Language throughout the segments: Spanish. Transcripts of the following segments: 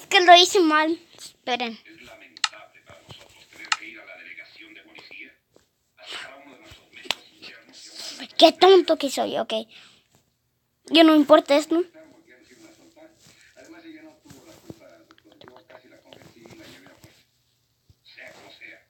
Es que lo hice mal. Esperen. Es lamentable para nosotros tener que ir a la delegación de policía a sacar a uno de nuestros médicos internos que una vez Qué tonto que soy, ok. Yo no importa esto. porque ya nos iban a soltar. Además, ella no tuvo la culpa, doctor. Yo casi la convencí y la llevé a fuerza. Sea como sea.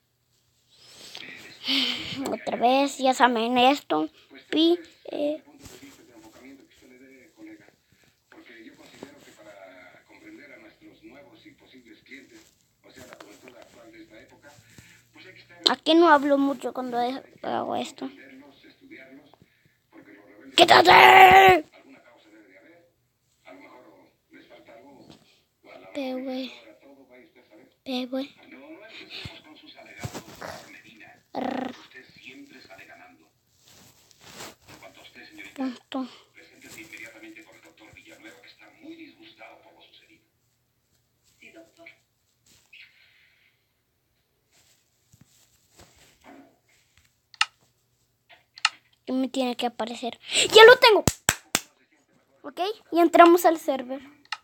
Otra vez, ya saben esto. Y, Punto de vista de enfocamiento que usted le dé, colega. Porque yo considero que para comprender a nuestros nuevos y posibles clientes, o sea, la juventud actual de esta época, pues hay que estar aquí no hablo mucho cuando hago esto. verlos, estudiarlos, porque los rebeldes ¡Quítate! alguna causa debe de haber. A lo mejor les falta algo, o a la Güey. ahora todo, vaya usted a saber. Güey. No empecemos con sus alegatos, doctor Medina. Usted siempre sale ganando. En cuanto a usted, señorita, Punto. preséntese inmediatamente con el doctor Villanueva, que está muy disgustado por lo sucedido. Sí, doctor. Y me tiene que aparecer. ¡Ya lo tengo! Ok, y entramos al server.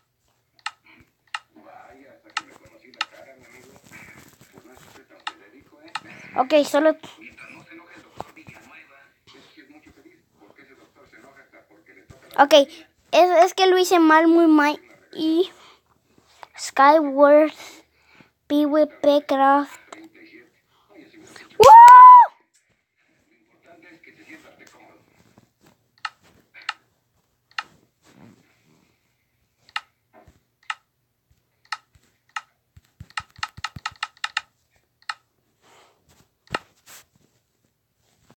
Vaya, hasta que me conocí la cara, mi amigo. Pues no es usted tan genérico, ¿eh? Ok, solo... Mientras no se enoje el doctor Villanueva, eso sí es mucho pedir, porque ese doctor se enoja hasta porque le toca la... Ok, es que lo hice mal, muy mal. Y... Skyward, PvP Craft,